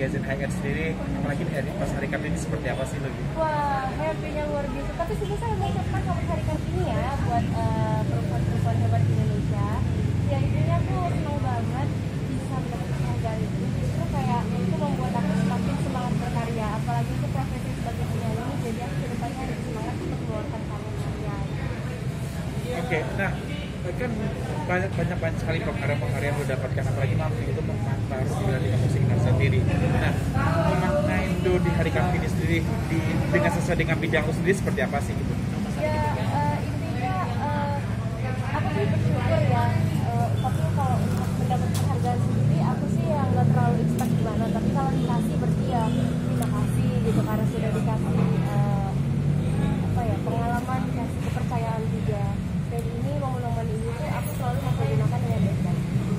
magazine High End sendiri, apalagi pas hari Kartini seperti apa sih lo? Wah, happy-nya luar biasa. Tapi sebelum saya mau ucapkan selamat hari Kartini ya buat perempuan-perempuan hebat di Indonesia. Ya intinya tuh senang banget bisa mendapatkan penghargaan itu. Justru kayak itu membuat aku semakin semangat berkarya. Apalagi itu profesi sebagai penyanyi, jadi aku kedepannya harus semangat untuk mengeluarkan karya-karya. Oke, nah kan banyak sekali penghargaan yang lo dapatkan, apalagi mampu itu memantar di musik Indonesia sendiri. Nah, memaknai Indo di hari Kartini sendiri dengan sesuai dengan bidang lo sendiri seperti apa sih gitu? Ya intinya aku sih bersyukur ya. Tapi kalau untuk mendapat penghargaan sendiri, aku sih yang nggak terlalu expect gimana. Tapi kalau dikasih berarti ya terima kasih gitu karena sudah dikasih pengalaman, dikasih kepercayaan juga. Dan ini momen-momen ini tuh aku selalu mempergunakan dengan baik.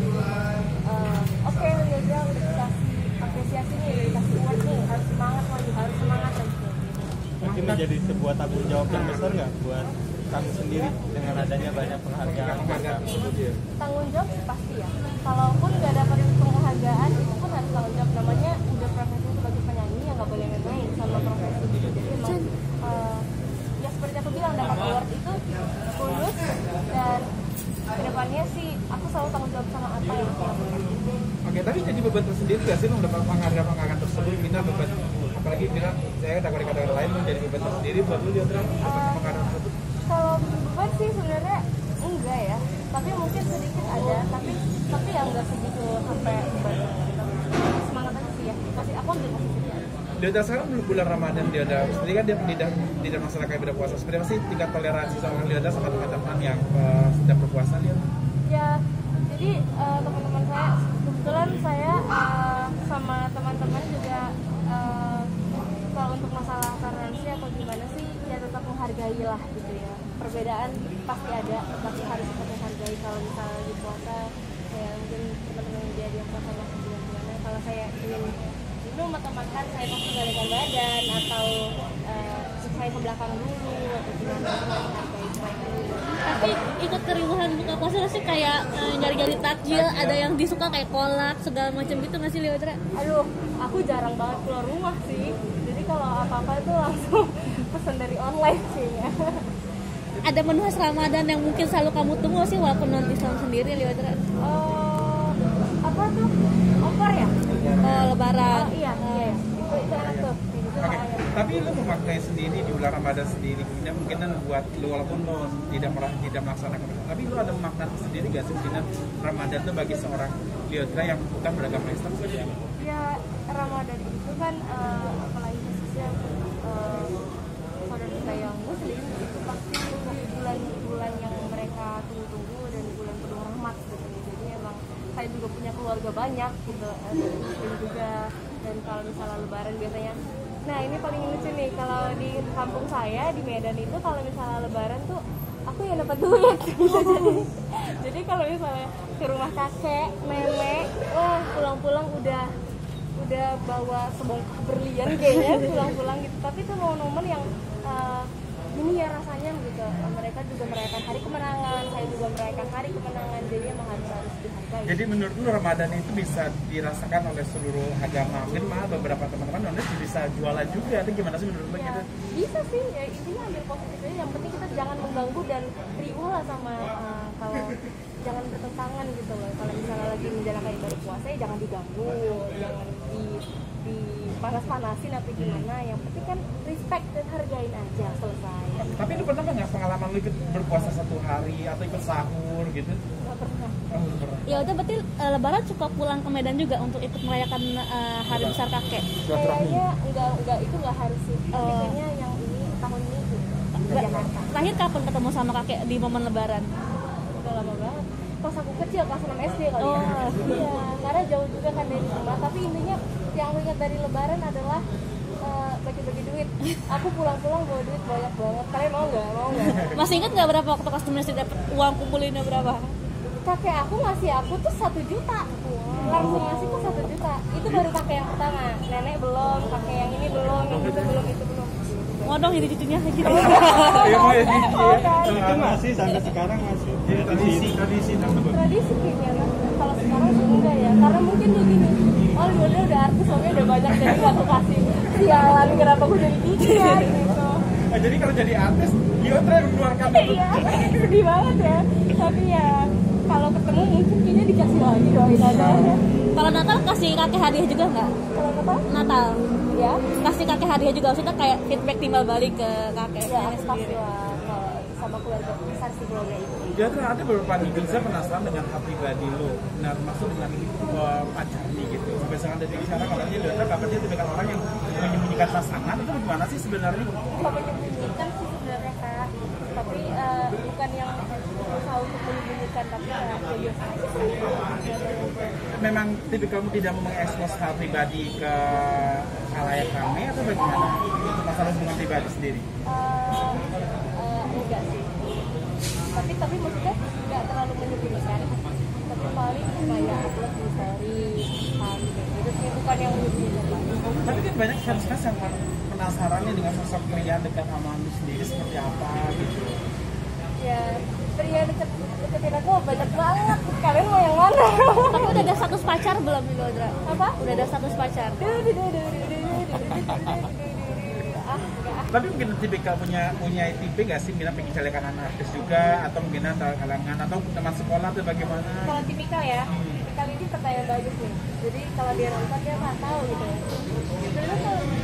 Oke, Liza udah dikasih apresiasi nih, udah dikasih award nih, harus semangat lagi, harus semangat lagi. Mungkin menjadi sebuah tanggung jawab yang besar nggak buat kamu sendiri dengan adanya banyak penghargaan tersebut ya? Tanggung jawab sih pasti ya. Kalaupun nggak dapat penghargaan, itu pun harus tanggung jawab. Namanya udah profesi sebagai penyanyi yang nggak boleh main sama profesi gitu. Jadi emang ya seperti aku bilang, dapat award itu tulus, dan kedepannya sih aku selalu tanggung jawab sama apa yang aku lakukan. Oke, tapi jadi beban tersendiri gak sih lo mendapat penghargaan tersebut? Kita beban, apalagi bilang saya kategori lain menjadi beban tersendiri buat lo dia penghargaan tersebut. Kalau beban sih sebenarnya enggak ya, tapi mungkin sedikit ada, tapi yang enggak segitu sampai beban. Semangat aja sih ya, kasih aku ambil kasih aja. Dia udah sekarang bulan Ramadan, dia udah sendiri kan dia tidak masalah kayak berpuasa. Seperti apa sih tingkat toleransi sama dia ada sama teman-teman yang sedang berpuasa dia? Ya, jadi teman-teman saya, kebetulan saya sama teman-teman juga kalau untuk masalah toleransi atau gimana sih ya tetap menghargai lah gitu ya. Perbedaan pasti ada, tapi harus tetap menghargai. Kalau misalnya di puasa, ya mungkin teman-teman dia puasa masih gimana. Kalau saya ingin minum atau makan, saya pasti balikan badan atau saya ke belakang dulu atau gimana, menghargai mereka. Tapi ikut keriuhan buka puasa nggak sih, kayak nyari-nyari takjil, ada yang disuka kayak kolak segala macam gitu nggak sih Leodra? Aduh, aku jarang banget keluar rumah sih. Jadi kalau apa-apa itu langsung pesan dari online sih ya. Ada menu khas Ramadan yang mungkin selalu kamu tunggu sih walaupun non Islam sendiri Leodra? Apa tuh? Opor ya? Lebaran. Iya. Itu enak tuh. Oke, tapi lu memaknai sendiri di bulan Ramadan sendiri, mungkin buat lu walaupun lu tidak melaksanakan, tapi lu ada makna sendiri gak sih mungkin Ramadan tuh bagi seorang Leodra yang bukan beragama Islam saja? Ya, Ramadan itu kan apalagi khususnya saudara kita yang Muslim, itu pasti bulan-bulan yang mereka tunggu-tunggu dan bulan penuh rahmat gitu. Jadi emang saya juga punya keluarga banyak gitu, Muslim juga. Dan kalau misalnya Lebaran biasanya, nah ini paling lucu nih, kalau di kampung saya di Medan itu kalau misalnya Lebaran tuh aku yang dapat duit gitu. Jadi kalau misalnya ke rumah kakek, nenek, wah pulang-pulang udah bawa sebongkah berlian kayaknya pulang-pulang gitu. Tapi itu momen yang ini ya rasanya gitu. Mereka juga merayakan hari kemenangan, saya juga merayakan hari kemenangan, jadi emang harus dihargai. Jadi menurut lu Ramadan itu bisa dirasakan oleh seluruh agama? Mungkin malah beberapa teman-teman bisa jualan juga, itu gimana sih menurut lu ya, gitu? Bisa sih, ya intinya ambil positifnya. Yang penting kita jangan mengganggu dan riuh lah sama kalau jangan bertentangan gitu loh. Kalau misalnya lagi menjalankan ibadah puasa ya jangan diganggu, jangan dipanas-panasin atau gimana. Yang penting kan respect dan hargain aja, selesai. Tapi lu pernah nggak pengalaman lu ikut berpuasa satu hari atau ikut sahur gitu? Nggak pernah. Ya udah, berarti Lebaran suka pulang ke Medan juga untuk ikut merayakan hari besar kakek? Kayaknya enggak itu nggak harus sih. Kayaknya yang ini tahun ini ke Jakarta. Terakhir kapan ketemu sama kakek di momen Lebaran? Udah lama banget. Pas aku kecil, kelas 6 SD kali ya. Iya, karena jauh juga kan dari rumah. Tapi intinya yang aku ingat dari Lebaran adalah bagi-bagi duit. Aku pulang-pulang bawa duit banyak banget. Kalian mau nggak? Masih ingat nggak berapa waktu kelas 6 SD dapat uang kumpulinnya berapa? Kakek aku ngasih aku tuh 1 juta. Langsung ngasih tuh 1 juta. Itu baru kakek yang pertama. Nenek belum, kakek yang ini belum, yang itu belum. Mau dong jadi cucunya gitu. Itu masih sampai sekarang masih Tradisi Tradisi kayaknya. Kalau sekarang sih enggak ya. Karena mungkin tuh gini. Oh, udah artis, soalnya udah banyak jadi gak aku kasih sialan kenapa gue jadi gini ya gitu. Nah, jadi kalau jadi artis, Lyodra yang mengeluarkan itu. Iya, sedih banget ya. Tapi ya kalau ketemu mungkin kayaknya dikasih lagi doain aja. Kalau Natal kasih kakek hadiah juga nggak? Kalau apa? Natal Ya, kasih kakek hadiah juga, maksudnya kayak feedback timbal balik ke kakek ya nenek pasti sendiri. lah kalau sama keluarga besar sih keluarga itu. Lyodra, ada beberapa netizen penasaran dengan hal pribadi lo. Nah, maksud dengan pacar nih gitu. Misalkan dari bicara katanya Lyodra kabarnya dengan orang yang menyembunyikan pasangan, itu gimana sih sebenarnya? Bukan menyembunyikan sih sebenarnya Kak, tapi bukan yang berusaha untuk menyembunyikan, tapi ya biasa aja sih. Memang tipe kamu tidak mau mengekspos hal pribadi ke khalayak ramai atau bagaimana? Masalah hubungan pribadi sendiri. Enggak sih, tapi maksudnya nggak terlalu menyembunyikan, tapi paling kayak upload di story gitu sih, bukan yang menyembunyikan. Tapi kan banyak fans-fans yang penasaran nih dengan sosok pria dekat sama lu sendiri seperti apa gitu. Ya pria deketin aku banyak banget, kalian mau yang mana? Tapi udah ada status pacar belum di Lyodra? Apa? Udah ada status pacar? Tapi mungkin tipikal punya tipe gak sih, mungkin pengen cari kanan artis juga, atau mungkin antara kalangan atau teman sekolah atau bagaimana? Kalau tipikal ya, tipikal ini pertanyaan bagus nih. Jadi kalau dia nonton dia nggak tahu gitu ya. Sebenarnya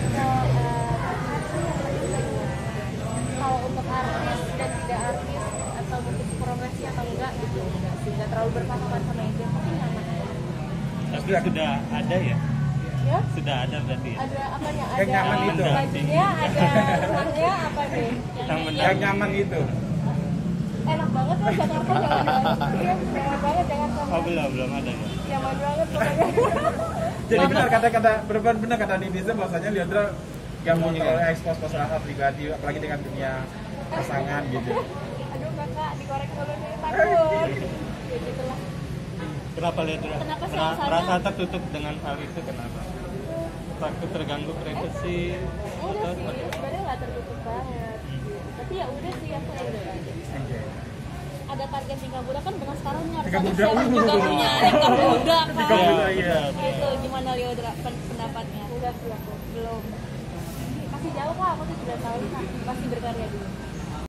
kalau untuk artis dan tidak artis atau mungkin profesi atau enggak gitu, enggak sih, nggak terlalu berpatokan sama yang dia mungkin nyaman. Tapi sudah ada ya? Ya? Sudah ada berarti ya? Ada apanya? Yang Ada nyaman itu. bajunya, ada rumahnya, apa nih? Yang benar. Yang nyaman itu. Enak banget ya Jakarta, jangan iya, nyaman banget Jakarta. Oh belum ada ya? Nyaman banget pokoknya. Jadi benar kata netizen bahwasanya Lyodra gak mau ekspos masalah pribadi, apalagi dengan dunia pasangan gitu. Aduh kakak, dikorek dulu nih, takut. Ya gitulah. Kenapa lihat Kenapa sih alasannya? rasa tertutup dengan hal itu kenapa? Takut terganggu privasi Enggak atau sih, sebenarnya nggak tertutup banget. Tapi ya udah sih, aku enjoy aja. Ada target nikah muda kan dengan sekarang nih harus Nikah ada muda. siapa juga punya nikah muda kan. Nikah muda, iya. Itu gimana Lyodra pendapatnya? Enggak sih aku. Belum. Masih jauh kak, aku tuh 3 tahun kak. Masih berkarya dulu.